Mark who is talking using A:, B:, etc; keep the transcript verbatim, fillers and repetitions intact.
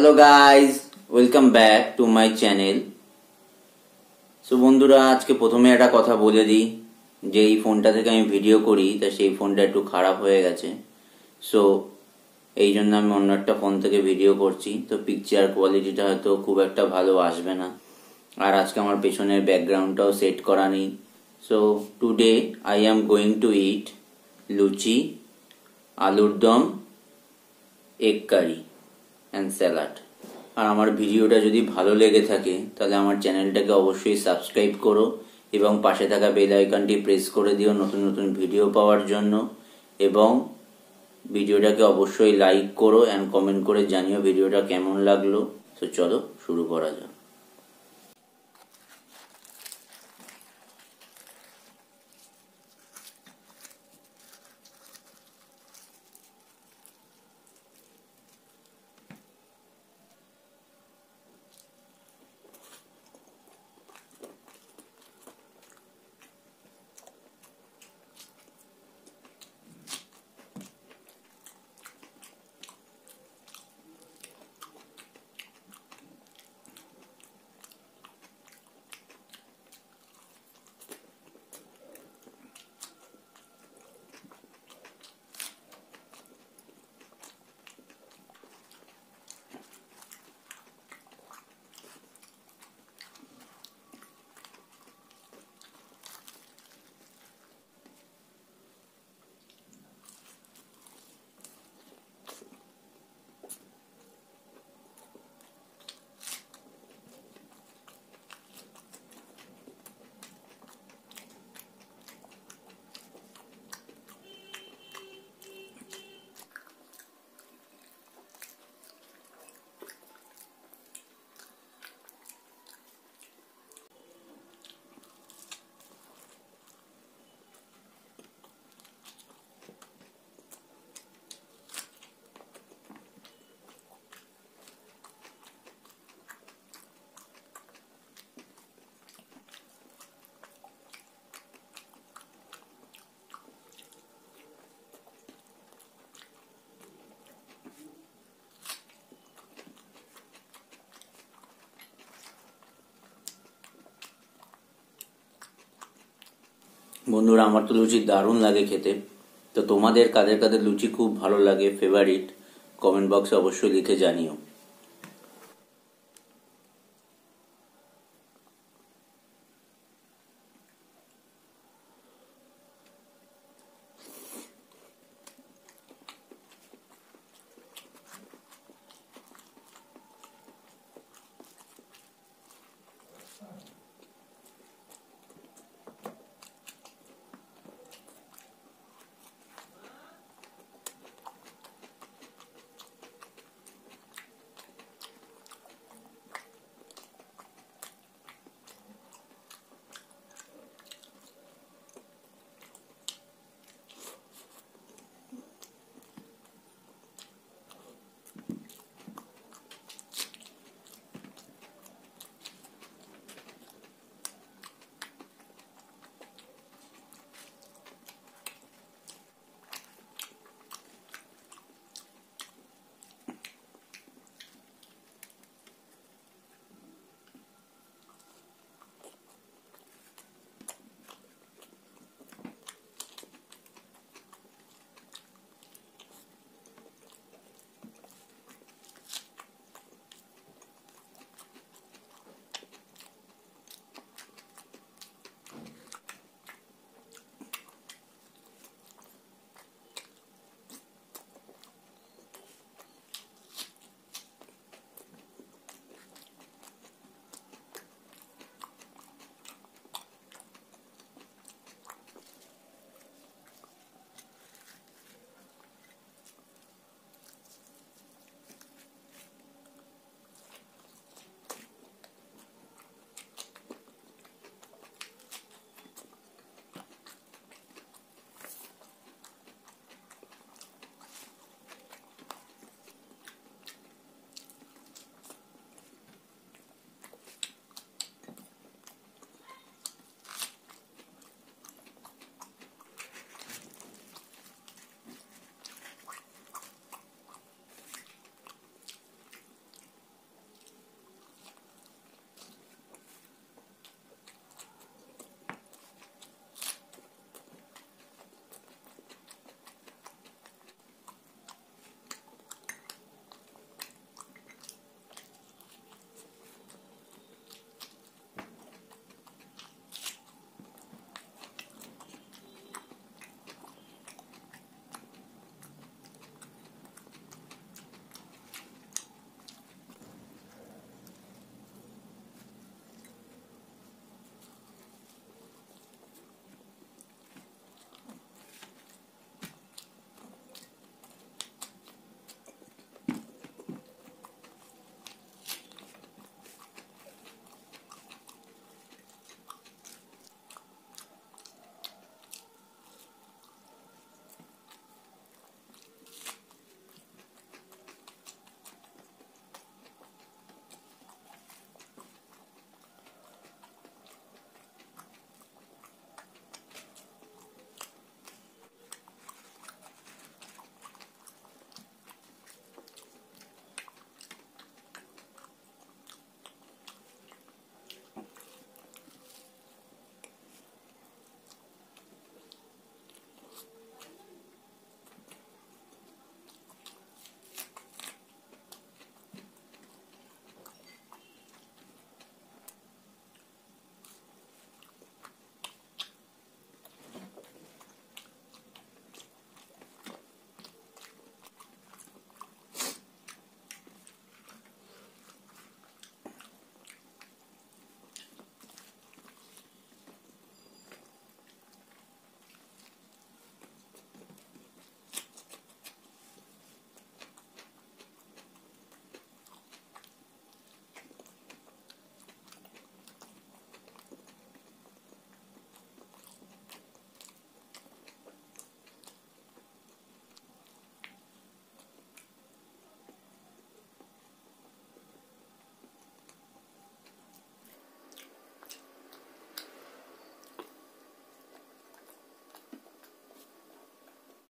A: Hello guys, welcome back to my channel. So বন্ধুরা, আজকে প্রথমে একটা কথা বলে দিই যে এই ফোনটা থেকে আমি ভিডিও করি তা সেই ফোনটা একটু খারাপ হয়ে গেছে। সো এই জন্য আমি অন্য একটা ফোন থেকে ভিডিও করছি, তো পিকচার কোয়ালিটিটা হয়তো খুব একটা ভালো আসবে না। আর আজকে আমার পেছনের ব্যাকগ্রাউন্ডটাও সেট করা নেই। So today I am going to eat luchi, আলুর দম, এগ কারি অ্যান্ড স্যালাড। আর আমার ভিডিওটা যদি ভালো লেগে থাকে তাহলে আমার চ্যানেলটাকে অবশ্যই সাবস্ক্রাইব করো এবং পাশে থাকা বেল আইকনটি প্রেস করে দিও নতুন নতুন ভিডিও পাওয়ার জন্য। এবং ভিডিওটাকে অবশ্যই লাইক করো অ্যান্ড কমেন্ট করে জানিও ভিডিওটা কেমন লাগলো। তো চলো শুরু করা যাক। বন্ধুরা, আমার তো লুচি দারুণ লাগে খেতে। তো তোমাদের কাদের কাদের লুচি খুব ভালো লাগে, ফেভারিট, কমেন্ট বক্সে অবশ্যই লিখে জানিও।